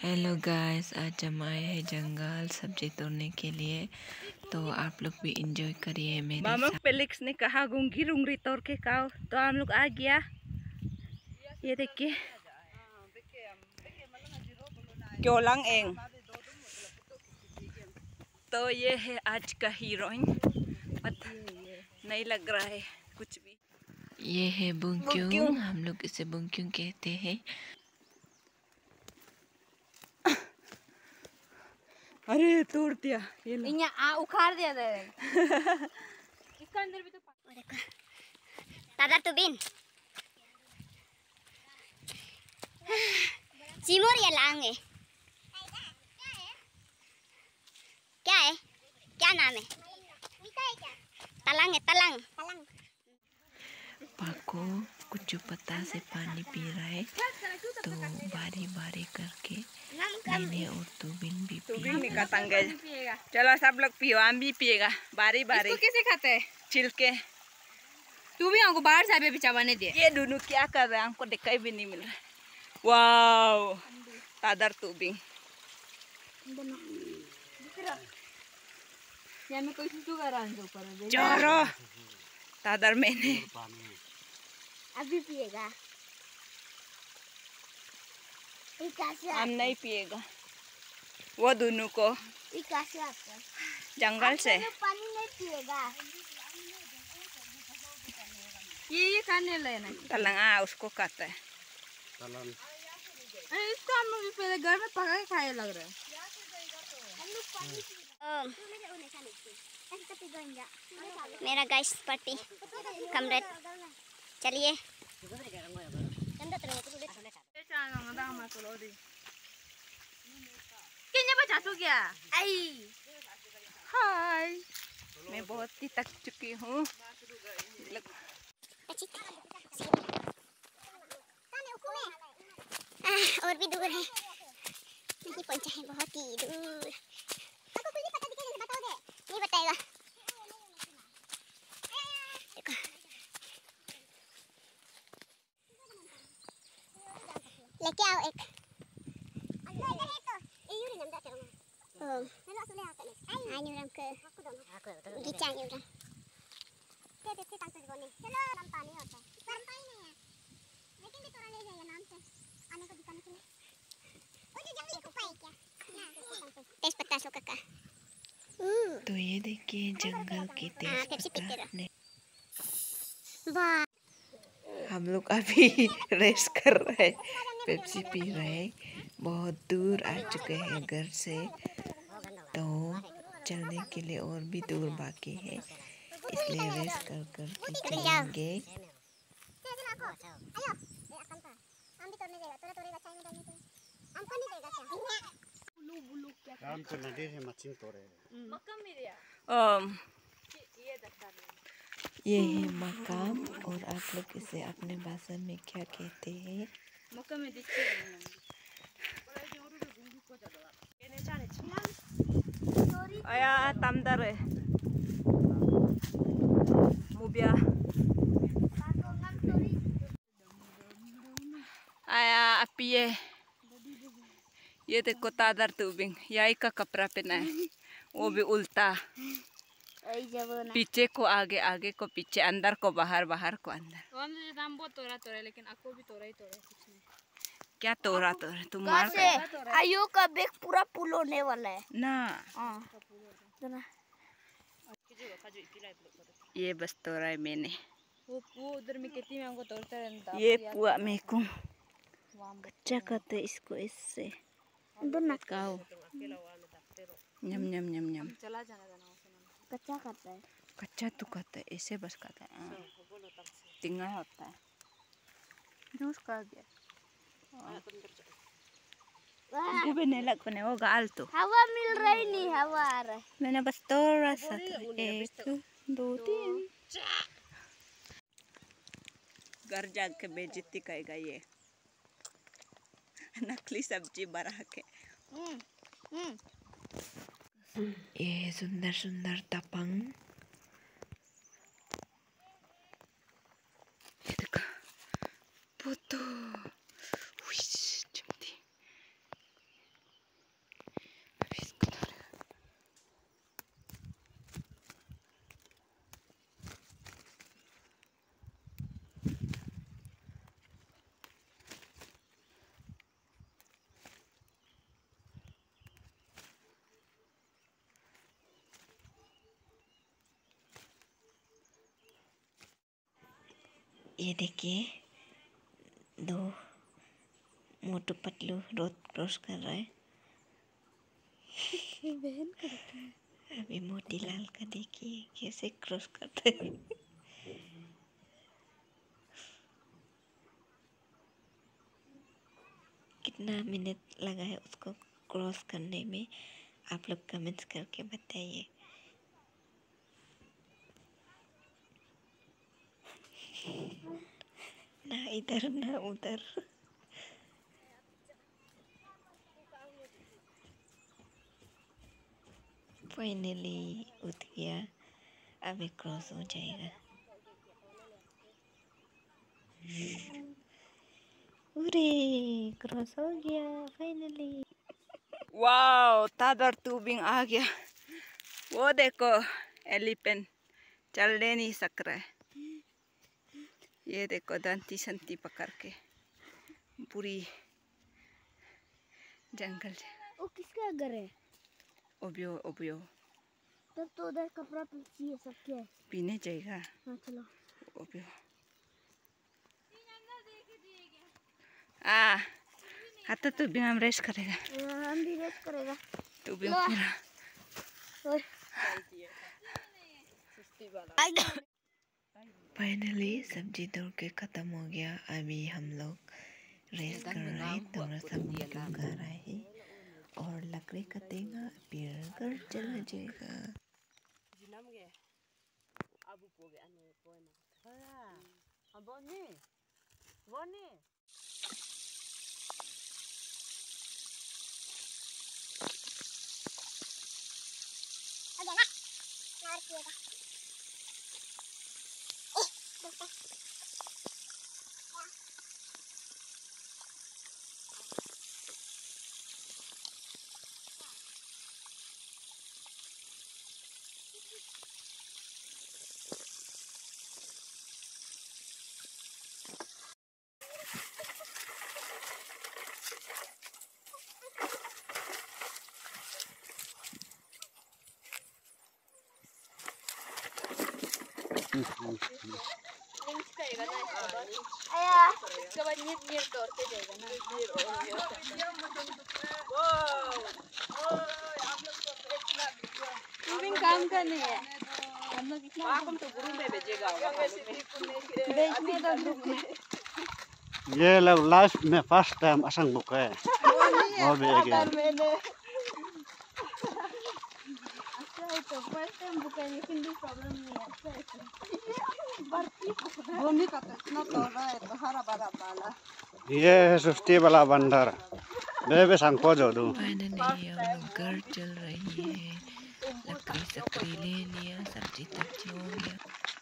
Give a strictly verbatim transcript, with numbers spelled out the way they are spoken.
Hello guys, आज हम आए हैं जंगल सब्जी तोड़ने के लिए, तो आप लोग भी एंजॉय करिए मेरे मामा साथ। पेलिक्स ने कहा गुंगी रुंगरी तोड़ के खाओ, तो हम लोग आ गया। ये देखिए क्योंलांग एंग। तो ये है आज का हीरोइन। पता नहीं लग रहा है कुछ भी। ये है बुंक्यूं, बुंक्यूं। हम लोग इसे बुंक्यूं कहते हैं। अरे तोड़ दिया, ये लो। इन्हें आ उखाड़ दिया था। इसका अंदर भी तो देखो ताजा तो बिन सिमोर या लांग है। क्या है, क्या नाम है? तलंग है, तलंग। पाको कुछ पत्ता से पानी पी रहा है, तो बारी बारी करके मैंने और तुबिन भी तू भी पी। निकालेंगे। चलो सब लोग पियो, हम भी पिएगा बारी बारी। इसको कैसे खाते हैं? छिलके। तू भी हमको बाहर से भी चावने दे। ये दोनों क्या कर रहे हैं, हमको दिखाई भी नहीं मिल रहा है। वाओ, तादर तूबिंग। या मैं कोई सुसु कर रहा हूँ ऊपर। चोरो तादर मैंने अभी पिएगा। हम नहीं पिएगा। वो दोनों को जंगल से पानी नहीं पिएगा। ये ये खाने लेना। तलंगा उसको कहता है। अरे इसको हम लोग पहले घर में पका के खाए लग रहा है। मेरा गाइस पार्टी कमरेड, चलिए। कितने बचा सो गया? आई हाय, मैं बहुत ही थक चुकी हूँ। और भी दूर है, नहीं पहुंचा है, बहुत ही दूर। आपको कुछ भी पता दिखे नहीं, बताओ दे, नहीं बताएगा। देखो लेके आओ एक। अंदर है तो ये यूरी नंदा करूंगा। ओ मैं ना सुने आता नहीं। आई न्यूरम के गिचा न्यूरम ते ते तांते बोने। चलो हम पानी होता है, पर पानी नहीं है, लेकिन भी तोरा ले जाइए नाम से आने को दिखाने के लिए। वो जो जंगली कुप्पा है क्या? तेज पत्ता सो काका। तो ये देखिए जंगल की तेज पत्ता ने। वाह, हम लोग अभी रेस्ट कर रहे हैं, पेप्सी पी रहे हैं। बहुत दूर आ चुके हैं घर से, तो चलने के लिए और भी दूर बाकी है, इसलिए रेस्ट कर कर के चलेंगे। काम तो नदी से मच्छी तोड़े। um, ये है मकाम, और आप लोग इसे अपने भाषा में क्या कहते हैं? आया तमदर है मुबिया आया अपिए। ये देखो तादर तूबिंग, यही का कपड़ा पहना है, वो भी उल्टा। पीछे को आगे, आगे को पीछे, अंदर को बाहर, बाहर को अंदर। तो हम तो दाम बहुत तोड़ा तोड़ा, लेकिन आपको भी तोड़ा ही तोड़ा कुछ नहीं। क्या तोड़ा तोड़ा तुम मार कर? आयु का बैग पूरा पुल होने वाला है ना, हाँ। ये बस तोड़ा है मैंने। वो वो उधर में खेती में हमको तोड़ता रहता। ये पुआ मेरे को कच्चा कहते इसको, इससे काओ यम यम यम यम। चला जाना था ना, कच्चा खाता है। कच्चा तो कहते है, ऐसे बस कहते है, तिंगा होता है। जूस कर दिया भी नहीं लग पने, वो गाल तो हवा मिल रही नहीं, हवा आ रहा है। मैंने बस थोड़ा सा, एक दो तीन। घर जाके बेइज्जती करेगा ये नकली सब्जी बना के। ये है सुंदर सुंदर तपंग। पुतो ये देखिए दो मोटू पतलू रोड क्रॉस कर रहा है। अभी मोतीलाल का देखिए कैसे क्रॉस करते हैं। कितना मिनट लगा है उसको क्रॉस करने में, आप लोग कमेंट्स करके बताइए। ना इधर ना उधर। फाइनली उठ गया, अभी क्रॉस हो जाएगा। अरे क्रॉस हो गया फाइनली। वाओ, तादर टूबिंग आ गया। वो देखो एलिफेंट चलने नहीं सक रहा है। ये देखो दंती संती पकड़ के पूरी जंगल। वो किसका घर है? ओबियो ओबियो। तब तो उधर कपड़ा चाहिए सबके। पीने जाएगा। हाँ चलो। ओबियो आ हाथ तो भी हम रेस्ट करेगा। हम भी रेस्ट करेगा। तू भी पूरा। फाइनली सब्जी तोड़ के खत्म हो गया। अभी हम लोग रेस्ट कर रहे हैं, थोड़ा सा वीडियो कर रहे हैं और लकड़ी कटेगा फिर घर चला जाएगा। काम करने है हम लोग। तो ग्रुप में भेजेगा। भेजने तो ग्रुप में। ये लोग लाइफ में फर्स्ट टाइम असंग बुक है। वो भी एक है। तो फर्स्ट टाइम बुक है लेकिन भी प्रॉब्लम नहीं है। भूमि का तो इतना तोड़ा है तो हरा भरा पाला। ये है सुस्ती वाला बंदर। बेबे संग को जो दूं। फाइनली हम लोग घर चल रही है। लकड़ी सकड़ी ले लिया, सब्जी तब्जी हो गया।